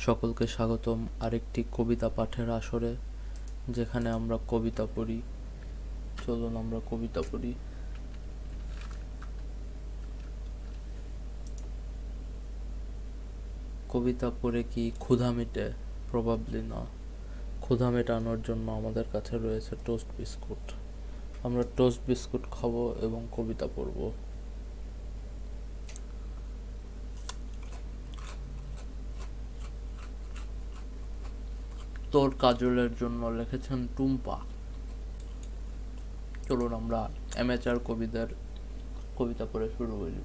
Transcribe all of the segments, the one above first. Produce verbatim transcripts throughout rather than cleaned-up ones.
সকলকে স্বাগতম আরেকটি কবিতা পাঠের আসরে, যেখানে আমরা কবিতা পড়ি। চলুন আমরা কবিতা পড়ি। কবিতা পড়ে কি ক্ষুধা মেটে? প্রবাবলি না। ক্ষুধা মেটানোর জন্য আমাদের কাছে রয়েছে টোস্ট বিস্কুট। আমরা টোস্ট বিস্কুট খাবো এবং কবিতা পড়ব। তোর কাজলের জন্য লিখেছেন টুম্পা। চলুন আমরা অ্যামেচার কবিদের কবিতা পড়ে শুরু করি।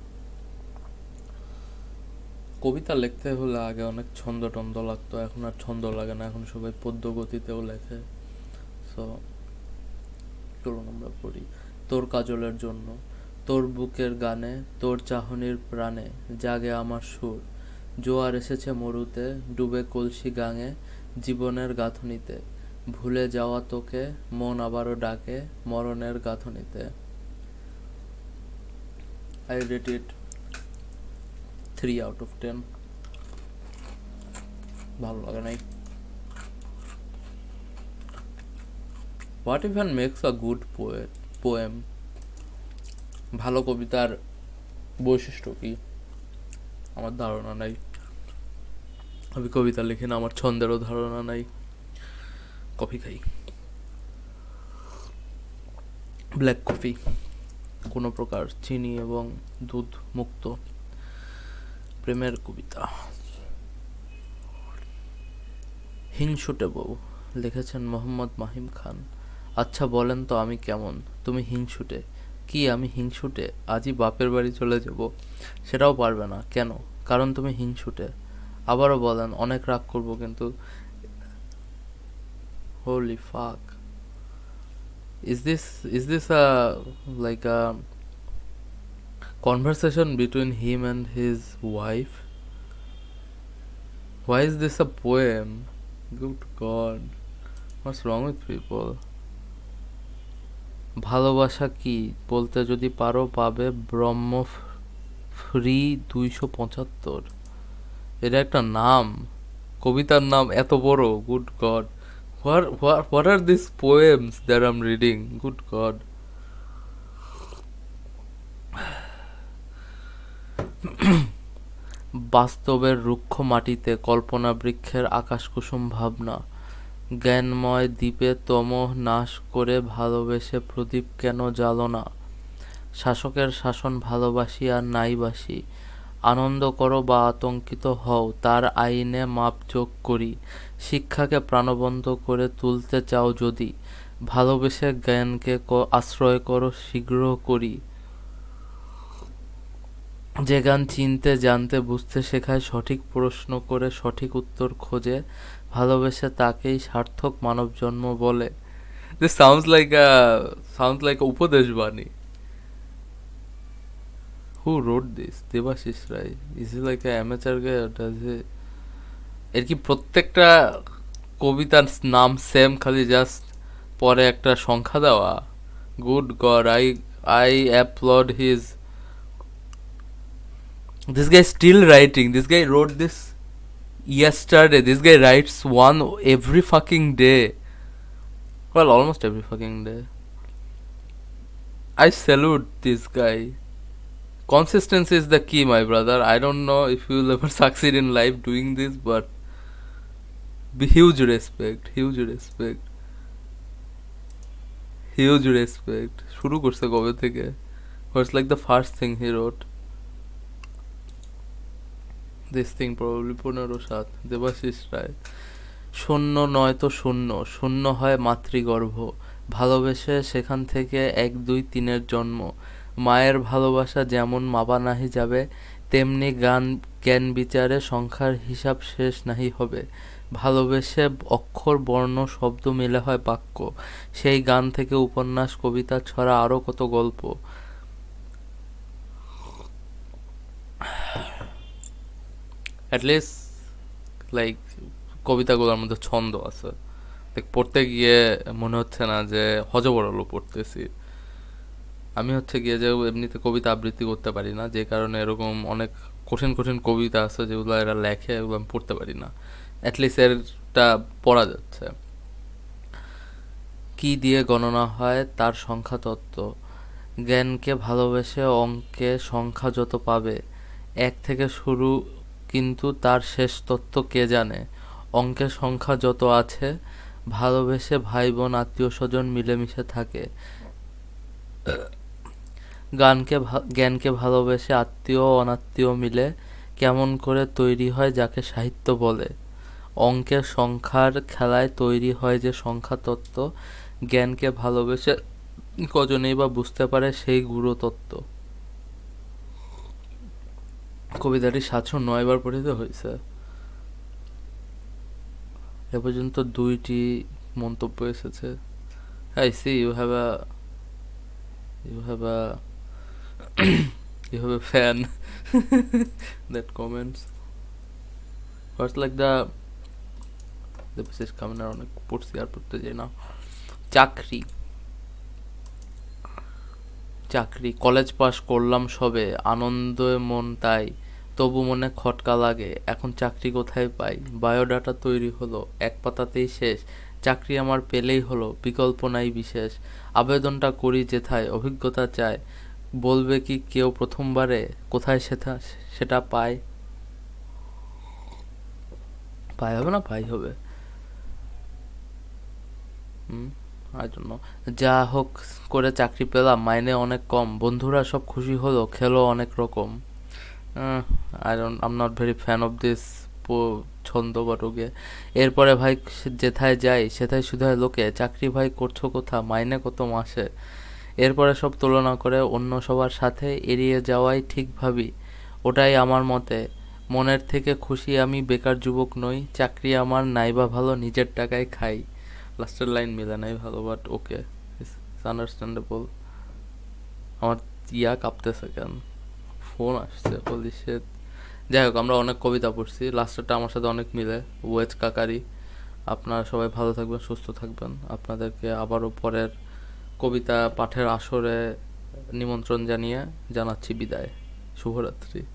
কবিতা লিখতে হলে আগে অনেক ছন্দ টন্দ লাগতো, এখন আর ছন্দ লাগে না, এখন সবাই পদ্য গতিতেও লেখে। সো চলুন আমরা পড়ি। তোর কাজলের জন্য। তোর বুকের গানে, তোর চাহনির প্রাণে জাগে আমার সুর। জোয়ার এসেছে মরুতে, ডুবে কলসি গাঙে জীবনের গাঁথনিতে। ভুলে যাওয়া তোকে মন আবারও ডাকে মরণের গাঁথনিতে। I rate it three out of ten. ভালো লাগে নাই। What even makes a good poem? ভালো কবিতার বৈশিষ্ট্য কি? আমার ধারণা নাই। আমি কবিতা লিখি না, আমার ছন্দেরও ধারণা নাই। কফি খাই, ব্ল্যাক কফি, কোনো প্রকার চিনি এবং দুধ মুক্ত। প্রেমের কবিতা। হিংসুটে বউ লিখেছেন মোহাম্মদ মাহিম খান। আচ্ছা বলেন তো আমি কেমন? তুমি হিংসুটে? কি আমি হিংসুটে? আজই বাপের বাড়ি চলে যাব। সেটাও পারবে না। কেন? কারণ তুমি হিংসুটে। আবারও বলেন, অনেক রাগ করব কিন্তু। Holy fuck, is this is this a like a conversation between him and his wife? Why is this a poem? Good God, what's wrong with people? ভালোবাসা কি বলতে যদি পারো পাবে ব্রহ্ম ফ্রি দুইশো পঁচাত্তর। এটা একটা নাম, কবিতার নাম এত বড়? Good god, what what what are these poems that I'm reading? Good God. বাস্তবের রুক্ষ মাটিতে কল্পনা বৃক্ষের আকাশ কুসুম ভাবনা। জ্ঞানময় দ্বীপে তমোহ নাশ করে ভালোবেসে প্রদীপ কেন জ্বালো না? শাসকের শাসন ভালোবাসি আর নাইবাসি। আনন্দ করো বা আতঙ্কিত হও, তার আইনে মাপযোগ করি। শিক্ষাকে প্রাণবন্ত করে তুলতে চাও যদি, ভালোবেসে জ্ঞানকে আশ্রয় করো শীঘ্র করি। যে গান চিনতে জানতে বুঝতে শেখায়, সঠিক প্রশ্ন করে সঠিক উত্তর খোঁজে, ভালোবেসে তাকেই সার্থক মানব জন্ম বলে। This sounds like a sounds like a উপদেশ বাণী. Who wrote this? Debashis Roy. Is he like a amateur guy or does he? এর কি প্রত্যেকটা কবিতার নাম সেম, খালি জাস্ট পরে একটা সংখ্যা দেওয়া? Good God, I I applaud his. This guy still writing. This guy wrote this yesterday. This guy writes one every fucking day. Well, almost every fucking day. I salute this guy. Consistency is the key, my brother. I don't know if you'll ever succeed in life doing this, but be huge respect, huge respect, huge respect. শুরু করছে কবে থেকে? What's like the first thing he wrote? This thing probably পনেরো সাত। দেবাশিস রায়। শূন্য নয় তো শূন্য, শূন্য হয় মাতৃগর্ভ। ভালোবেসে সেখান থেকে এক দুই তিনের জন্ম। মায়ের ভালোবাসা যেমন মাপা নাহি যাবে, তেমনি গান জ্ঞান বিচারে সংখ্যার হিসাব শেষ নাহি হবে। ভালোবেসে অক্ষর বর্ণ শব্দ মিলে হয় বাক্য। সেই গান থেকে উপন্যাস, কবিতা, ছড়া, আরও কত গল্প। অ্যাটলিস্ট লাইক কবিতাগুলোর মধ্যে ছন্দ আছে। পড়তে গিয়ে মনে হচ্ছে না যে হজবরল পড়তেছি। আমি হচ্ছে গিয়ে যে এমনিতে কবিতা আবৃত্তি করতে পারি না, যে কারণে এরকম অনেক কঠিন কঠিন কবিতা আছে যেগুলো এরা লেখে, এগুলো আমি পড়তে পারি না। অ্যাটলিস্ট এরটা পড়া যাচ্ছে। কি দিয়ে গণনা হয় তার সংখ্যা তত্ত্ব। জ্ঞানকে ভালোবেসে অঙ্কে সংখ্যা যত পাবে, এক থেকে শুরু কিন্তু তার শেষ তত্ত্ব কে জানে। অঙ্কের সংখ্যা যত আছে, ভালোবেসে ভাই বোন আত্মীয় স্বজন মিলেমিশে থাকে। গানকে জ্ঞানকে ভালোবেসে আত্মীয় অনাত্মীয় মিলে কেমন করে তৈরি হয় যাকে সাহিত্য বলে। অঙ্কের সংখ্যার খেলায় তৈরি হয় যে সংখ্যা তত্ত্ব, জ্ঞানকে ভালোবেসে কজনেই বা বুঝতে পারে সেই গুরু তত্ত্ব। কবিতাটি সাতশো নয় বার পঠিত হয়েছে। এ পর্যন্ত দুইটি মন্তব্য এসেছে। I see you have a you have a you have a fan that comments. First like the the message coming around অনেক পড়ছি আর পড়তে যাই না। চাকরি চাকরি কলেজ পাশ করলাম সবে, আনন্দে মন তাই, তবু মনে খটকা লাগে এখন চাকরি কোথায় পাই। বায়োডাটা তৈরি হলো এক পাতাতেই শেষ, চাকরি আমার পেলেই হলো বিকল্প নাই বিশেষ। আবেদনটা করি যেথায় অভিজ্ঞতা চায়, বলবে কি কেউ প্রথমবারে কোথায় সেটা সেটা পায়। পাই হবে না পাই হবে। Hmm I don't know. যা হোক করে চাকরি পেলাম, মাইনে অনেক কম, বন্ধুরা সব খুশি হলো, খেলো অনেক রকম। I don't I am not very fan of this ছন্দ বা রোগে। এরপরে ভাই যেথায় যাই সেথায় শুধায় লোকে, চাকরি ভাই করছো কোথা, মাইনে কত মাসে। এরপরে সব তুলনা করে অন্য সবার সাথে, এড়িয়ে যাওয়াই ঠিক ভাবি ওটাই আমার মতে। মনের থেকে খুশি আমি বেকার যুবক নই, চাকরি আমার নাইবা ভালো নিজের টাকায় খাই। লাস্টের লাইন মিলে নাই ভালো, বাট ওকে ইটস আন্ডারস্ট্যান্ডেবল। আমার ইয়া কাঁপতেছে কেন, ফোন আসছে হোলি শিট। যাই হোক, আমরা অনেক কবিতা পড়ছি, লাস্টেরটা আমার সাথে অনেক মিলে। ওয়েজ কাকারি। আপনারা সবাই ভালো থাকবেন, সুস্থ থাকবেন। আপনাদেরকে আবারও পরের কবিতা পাঠের আসরে নিমন্ত্রণ জানিয়ে জানাচ্ছি বিদায়। শুভরাত্রি।